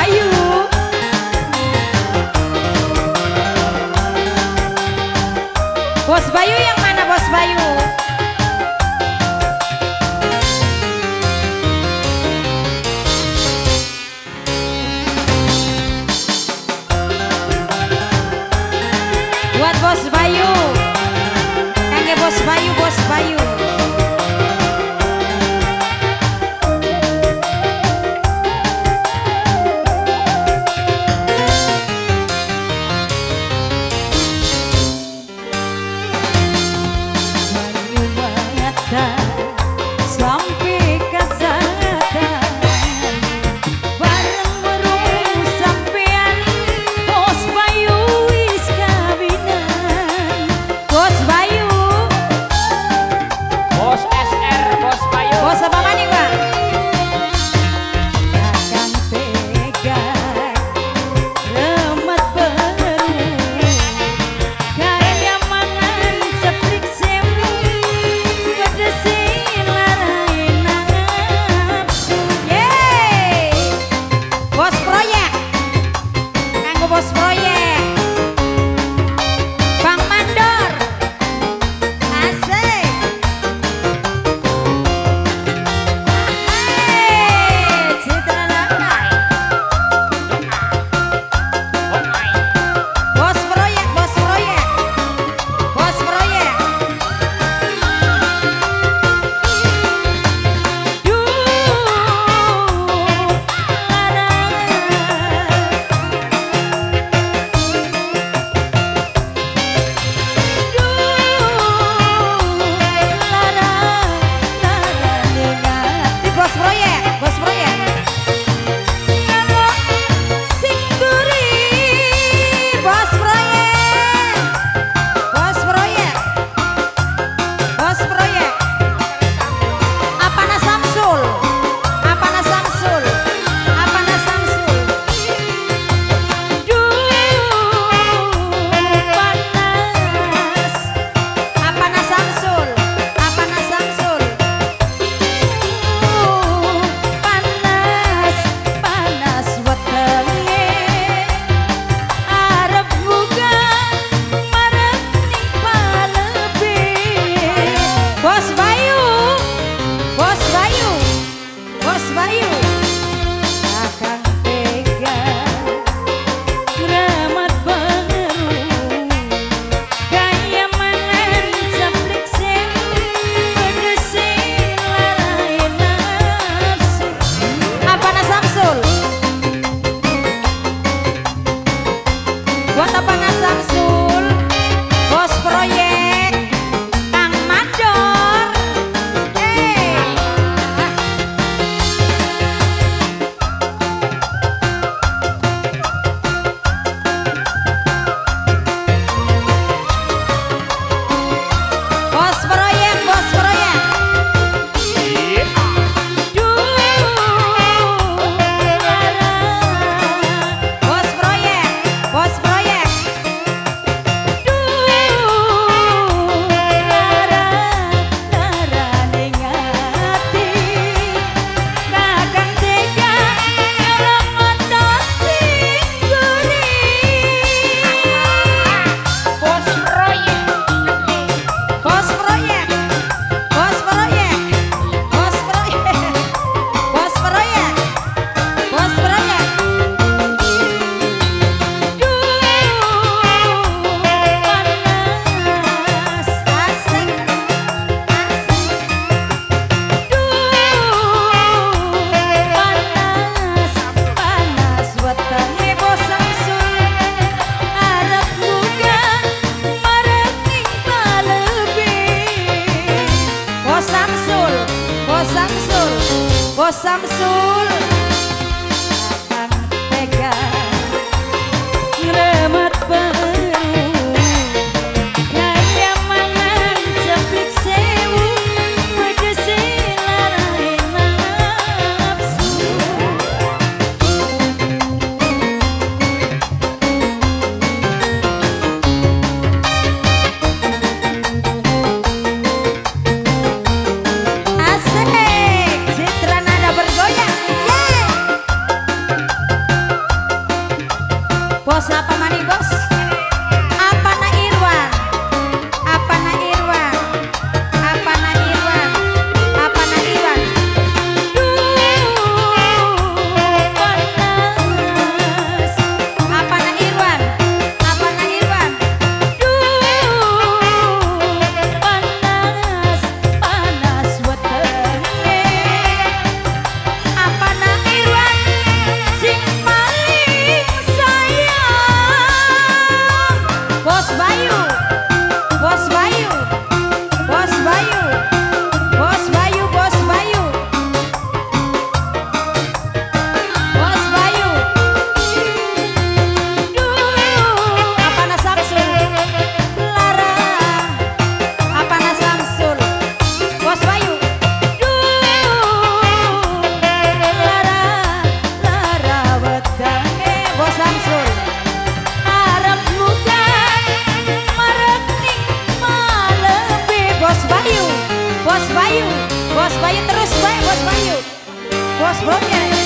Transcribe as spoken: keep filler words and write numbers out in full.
Bayu. Bos Bayu yang mana Bos Bayu? Buat Bos Bayu, kangge Bos Bayu, Bos Bayu. Sampai kesadaran bareng merung sampean Bos Bayu wis kawinan. Bos Bayu, Bos S R, Bos Bayu. bos apa mana Pak? Kakang tega remet baru kaya mangan ceplik sewu pedesin larain nafsu. Yeay, bos proyek, kanggo bos proyek Bang Mandor, asik. Hai, Citra Nana. Bos proyek, bos proyek, bos proyek. Duh, lara. Di bos proyek, bos proyek. Namo Singguri, bos proyek, bos proyek, bos proyek. Apana Samsul, Apana Samsul, Apana Samsul. Duh, panas. Apana Samsul, Apana Samsul. Duh, panas, panas wetenge. Arep buka marep ning palebe. Bos Bayu, Bos Bayu, Bos Bayu. Kakang tega ngremet baru kaya mangan ceplik sewu pedesin larain nafsu. Apana Samsul, buat Apana Samsul, bos proyek Kang Mandor. Eh, bos proyek, bos proyek. Duh, lara. Bos proyek, bos proyek. Duh, lara, lara ning ati. Kakang tega nyolong otot Singguri. Bos proyek. Bos proyek, bos proyek, bos proyek, bos proyek, bos proyek. Duh, panas, asik, asik. Duh, panas, panas wetenge Bos Samsul. Arep buka marep ning palebe. Bos Samsul, Bos Samsul, Bos Samsul. Kakang tega ngremet baru kaya mangan ceplik sewu pedesin larain nafsu. Asik, Citra Nada bergoyang. Yeay. Bos Bayu terus baik Bos Bayu. Bos Broadcast.